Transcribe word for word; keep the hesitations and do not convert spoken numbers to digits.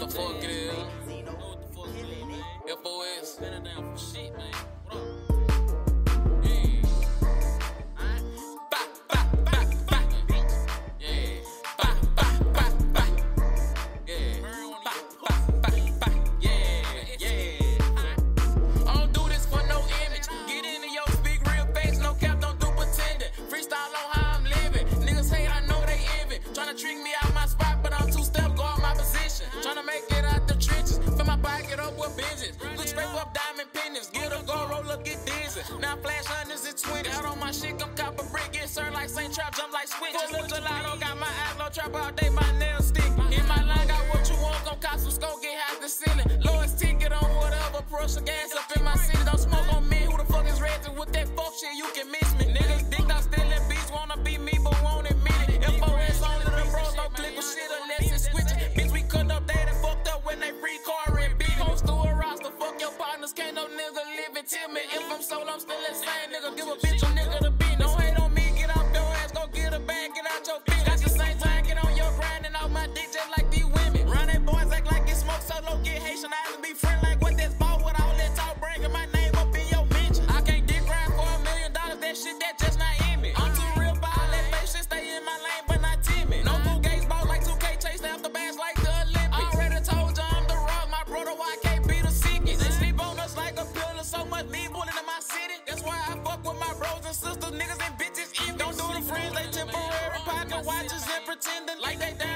the fuck it is. Know what the fuck it is, man. F O S. Stand it down for shit, man. What up? Yeah. Alright. Ba, ba, ba, ba. Yeah. Ba, ba, ba, ba. Yeah. Ba, ba, ba, ba. Yeah. Yeah. I don't do this for no image. Get into your speak real fast. No cap, don't do pretending. Freestyle on how I'm living. Niggas hate, I know they envy. Tryna trick me out my spot, but I'm two step, go out my position. Tryna make it out the trenches. Fill my pocket up with business. Look straight up diamond pennies. Get a go roll, look, get dizzy. Now flash hundreds and twenties. Out on my shit, come cop a brick. Get served like Saint Trap, jump like switch. Full of gelato, got my eyes low, trap all day, my nails stick. In my line, got what you want, come cop some scope, get high the ceiling. Lowest ticket on whatever, push the gas up in my city. Don't smoke on me, who the fuck is Reggie? With that fuck shit, you can miss me. Niggas think I'm stealing beats, wanna be me, but won't admit it. F O S only the bros, don't click with shit unless it's switching. Bitch, we cut up, they done fucked up when they free car and beat it. Post through a roster, fuck your partners, can't no nigga live it. Tell me if I'm sold, I'm still the same nigga. Give a bitch a nigga the beat. Don't hate on me, get off your ass, go get a bag, get out your feet. At the same time, get on your grind and off my dick just like these women. Run that boys, act like it smoke solo, get Haitian eyes and be friend like what that's ball with all that talk, bringing my name up in your mention. I can't dick grind for a million dollars, that shit that just not in me. I'm too real for all that fake shit, stay in my lane but not timid. No fool gates ball like two K, chase after bags like the Olympics. Already told you I'm the rock, my brother, why I can't be the sickest. They sleep on us like a pillar, so much need bullet in my city. That's why I fuck with my bros and sisters, niggas and bitches. Don't do the friends, they temporary pocket watches and pretending like they down.